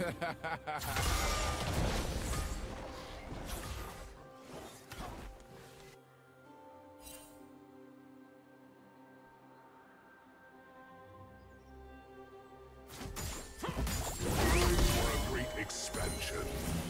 For a great expansion.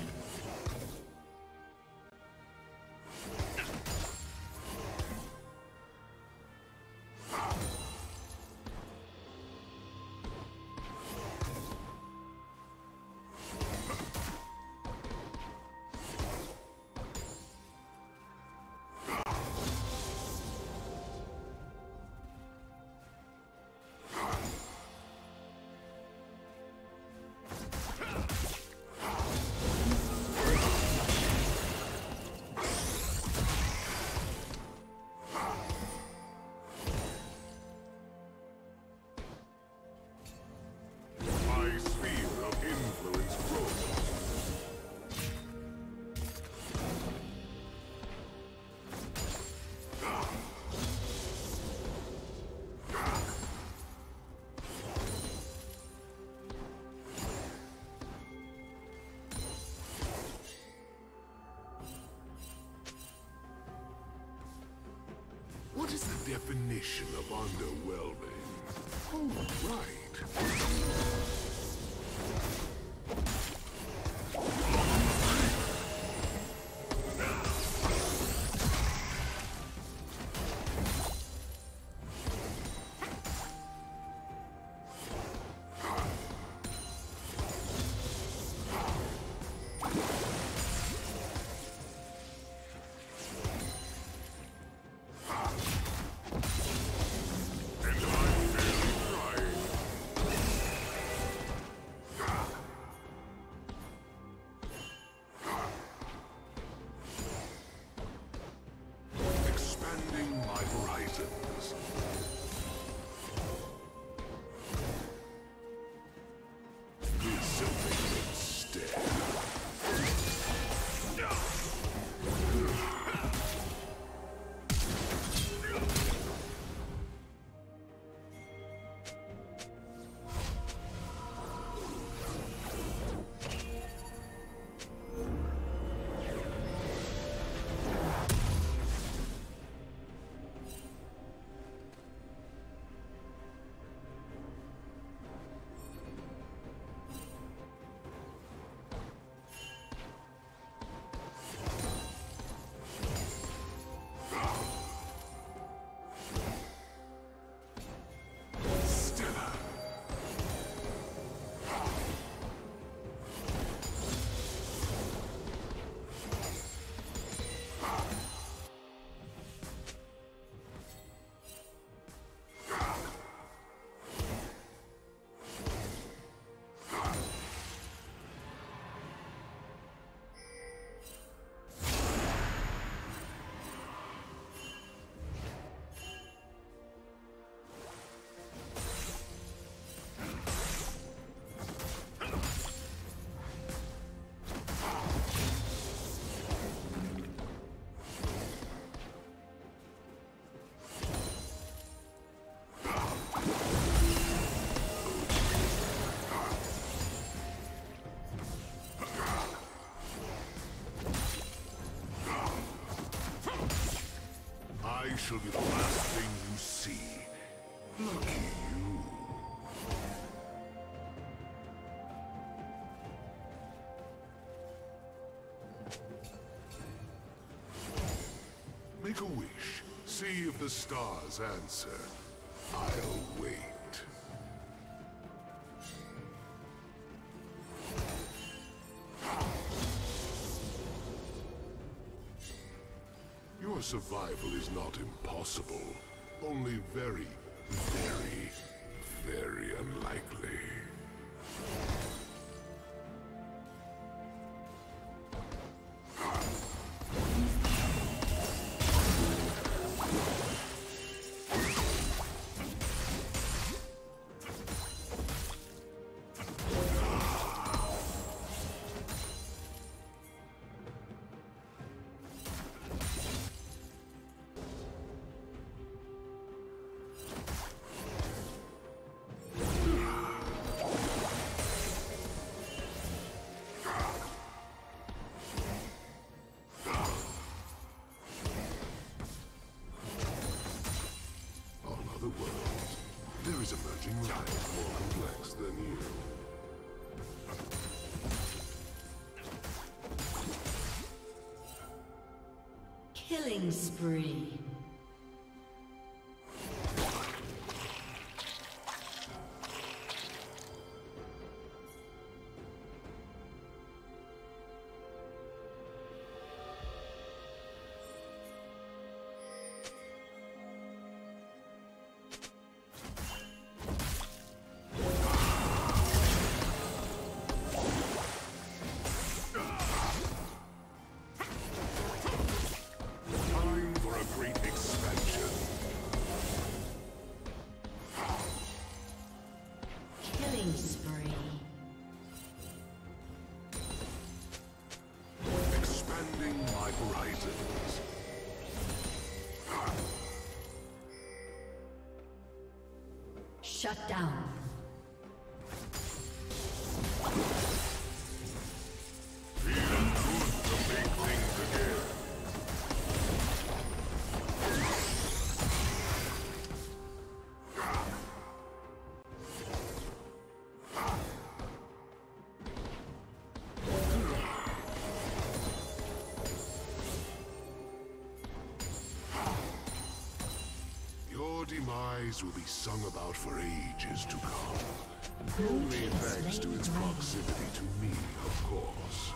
What is the definition of underwhelming? Oh, right. I shall be the last thing you see. Lucky you. Make a wish. See if the stars answer. I'll wait. Your survival is not impossible. Only very, very, very unlikely. Killing spree. Shut down. Feeling good to make things again. Your demise will be sung about for ages to come. Only thanks to its proximity to me, of course.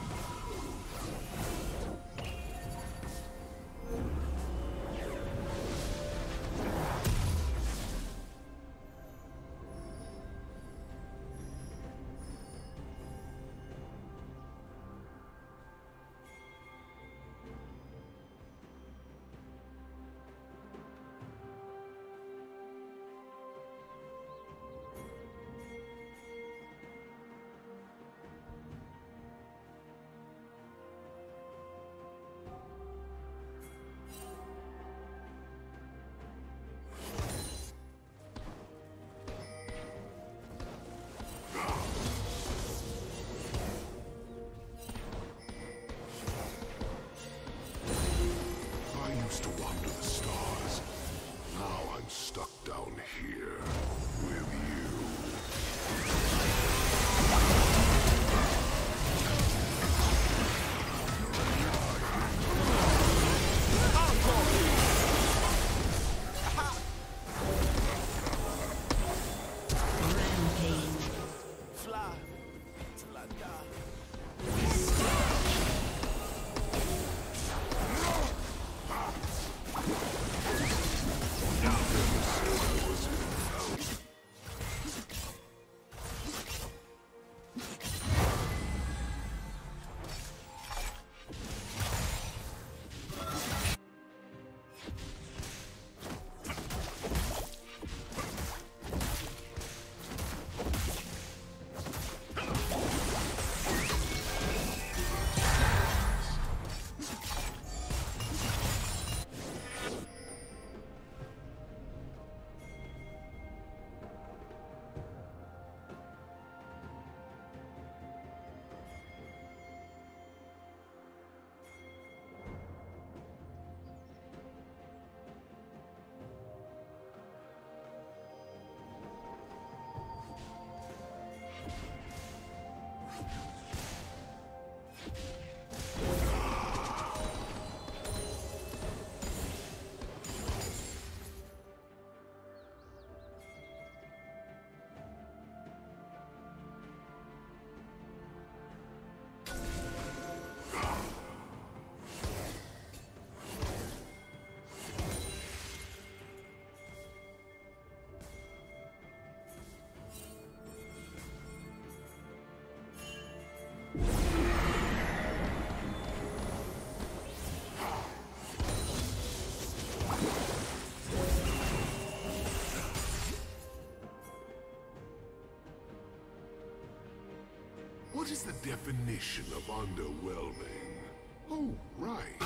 What is the definition of underwhelming? Oh, right.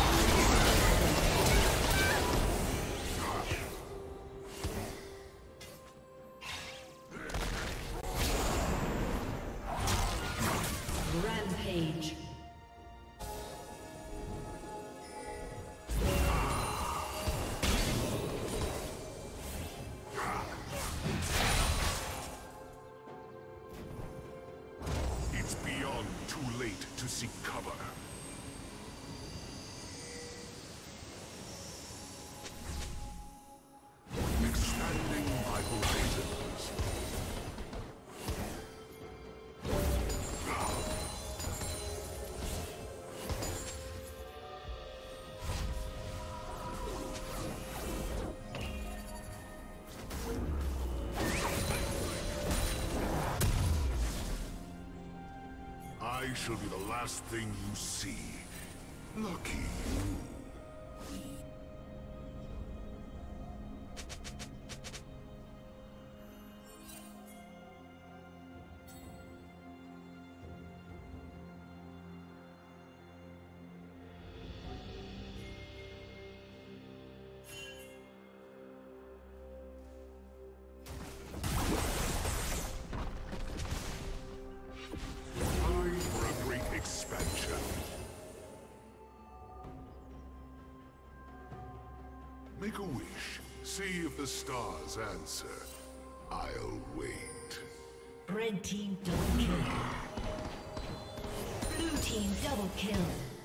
Rampage. It's beyond too late to seek cover. I shall be the last thing you see. Lucky you. Make a wish. See if the stars answer. I'll wait. Red team double kill. Blue team double kill.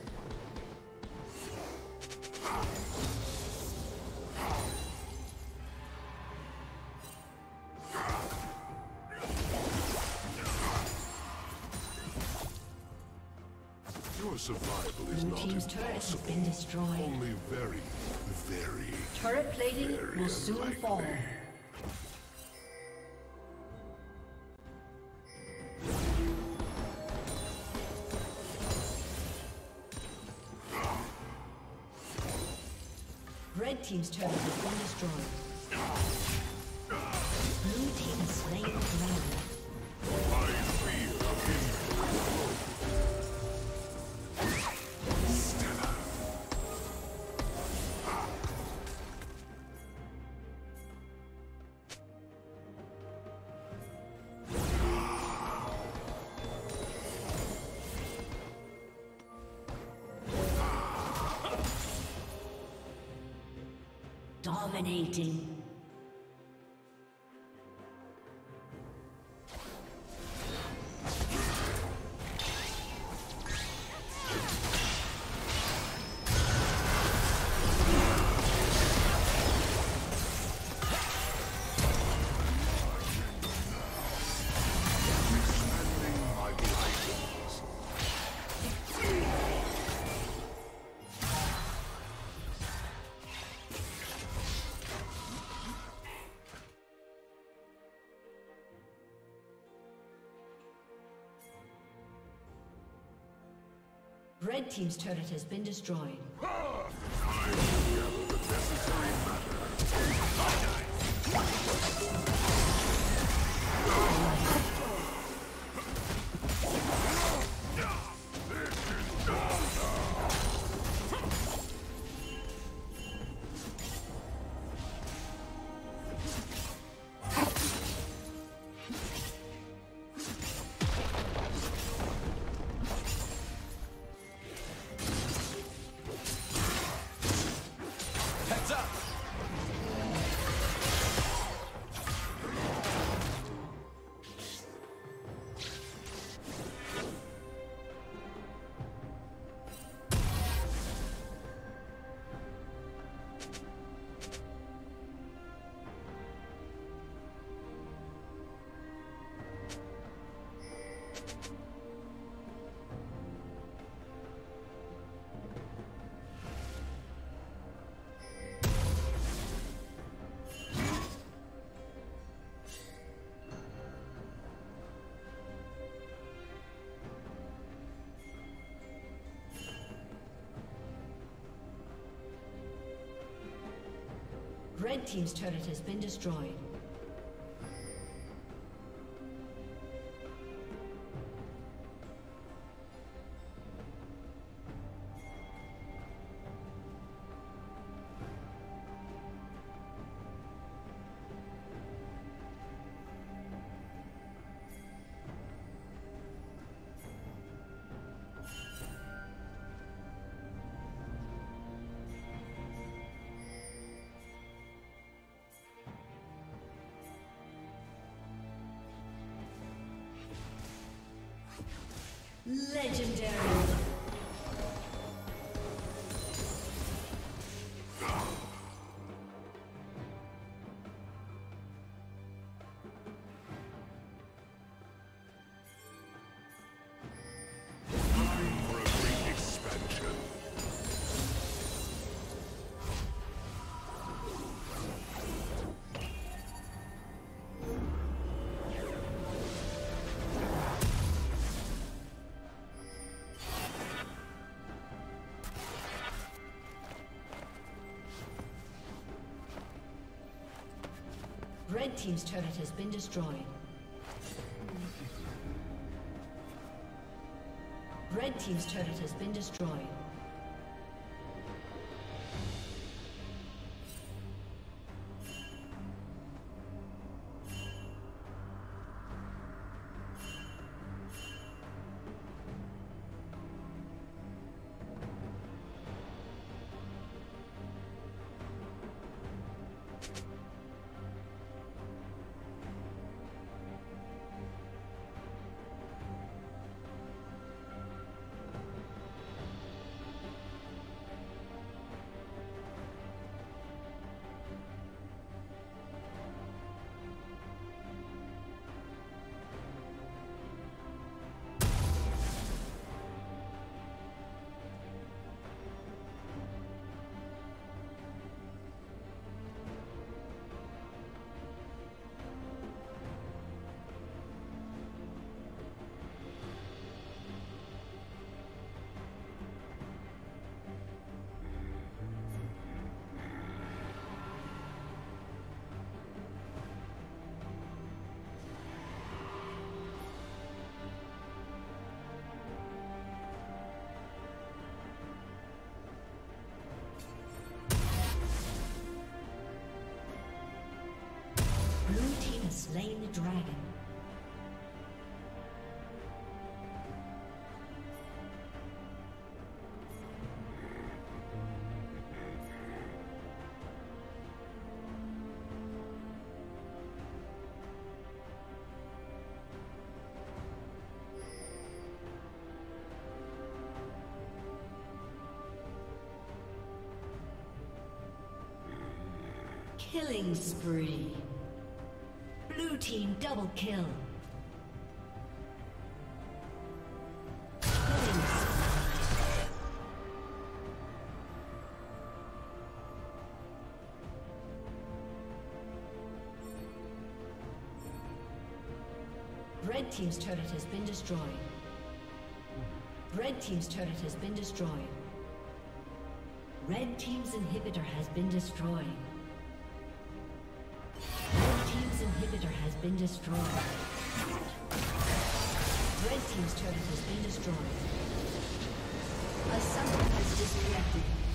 Your survival is Blue not team's turret has impossible. been destroyed. Only very, very, Turret plating very will soon unlikely. fall. Red team's turret has been destroyed. Blue team has slain the dragon. I feel Stella. Dominating. Expanding my horizons. Red team's turret has been destroyed. Time to gather the necessary matter. Heads up! Red team's turret has been destroyed. Legendary. Time for a great expansion. Red team's turret has been destroyed. Red team's turret has been destroyed. Slain the dragon. Killing spree. Blue team double kill. Red team's turret has been destroyed. Red team's turret has been destroyed. Red team's inhibitor has been destroyed. Inhibitor has been destroyed. Red team's turret has been destroyed. A summoner has disconnected.